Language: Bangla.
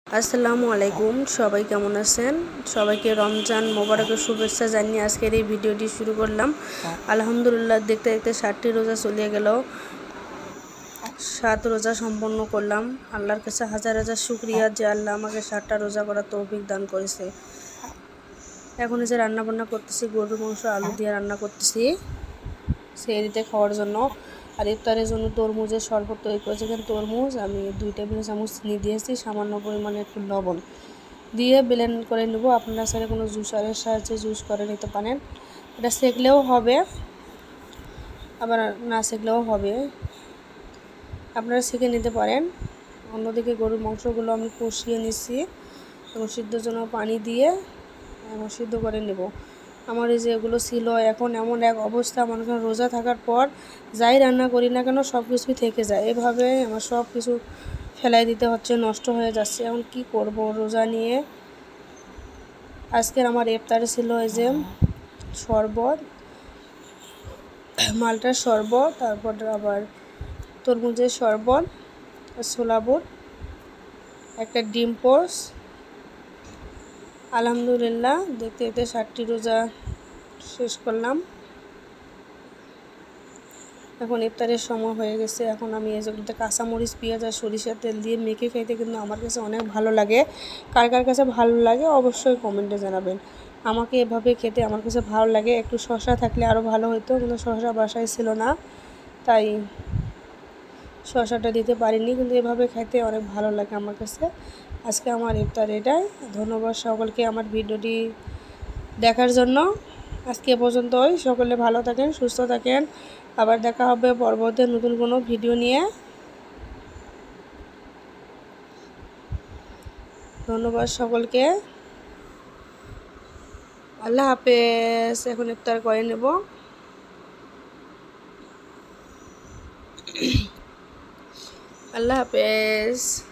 আসসালামু আলাইকুম, সবাই কেমন আছেন? সবাইকে রমজান মোবারকের শুভেচ্ছা জানিয়ে আজকের এই ভিডিওটি শুরু করলাম। আলহামদুলিল্লাহ, দেখতে দেখতে 7টি রোজা চলে গেল। 7 রোজা সম্পন্ন করলাম। আল্লাহর কাছে হাজার হাজার শুকরিয়া যে আল্লাহ আমাকে 7টা রোজা করার তৌফিক দান করেছে। এখন যে রান্না বান্না করতেছি, গরুর মাংস আলু দিয়ে রান্না করতেছি সেহরিতে খাওয়ার জন্য। আর ইফতারের জন্য তরমুজের শরবত তৈরি করেছি। এখানে তরমুজ আমি 2 টেবিল চামচ চিনি দিয়েছি, সামান্য পরিমাণে একটু লবণ দিয়ে ব্লেন্ড করে নেব। আপনারা সাথে কোনো জুসারের সাহায্যে জুস করে নিতে পারেন। এটা সেকলেও হবে, আবার না সেকলেও হবে, আপনারা সেকে নিতে পারেন। অন্যদিকে গরুর মাংসগুলো আমি কষিয়ে নিচ্ছি এবং সিদ্ধর জন্য পানি দিয়ে সিদ্ধ করে নেব। আমার এই যে এগুলো ছিল, এখন এমন এক অবস্থা, মনে করেন রোজা থাকার পর যাই রান্না করি না কেন সব কিছুই থেকে যায়। এভাবে আমার সব কিছু ফেলাই দিতে হচ্ছে, নষ্ট হয়ে যাচ্ছে। এখন কি করব রোজা নিয়ে? আজকের আমার ইফতারে ছিল এই যে শরবত, মালটার শরবত, তারপর আবার তরমুজের শরবত, ছোলা বুট, একটা ডিম পোস। আলহামদুলিল্লাহ, দেখতে দেখতে 7টি রোজা শেষ করলাম। এখন ইফতারের সময় হয়ে গেছে। এখন আমি এই যেগুলোতে কাঁচামরিচ, পেঁয়াজ আর সরিষার তেল দিয়ে মেখে খাইতে কিন্তু আমার কাছে অনেক ভালো লাগে। কার কার কাছে ভালো লাগে অবশ্যই কমেন্টে জানাবেন। আমাকে এভাবে খেতে আমার কাছে ভালো লাগে। একটু শসা থাকলে আরও ভালো হতো, কিন্তু শসা বাসায় ছিল না, তাই শসাটা দিতে পারিনি, কিন্তু এভাবে খাইতে অনেক ভালো লাগে আমার কাছে। আজকে আমার ইফতার এটাই। ধন্যবাদ সকলকে আমার ভিডিওটি দেখার জন্য। আজকে পর্যন্তই। সকলে ভালো থাকেন, সুস্থ থাকেন। আবার দেখা হবে পরবর্তী নতুন কোনো ভিডিও নিয়ে। ধন্যবাদ সকলকে। আল্লাহ হাফেজ। এখন ইফতার করে নেব। আল্লাহ হাফেজ।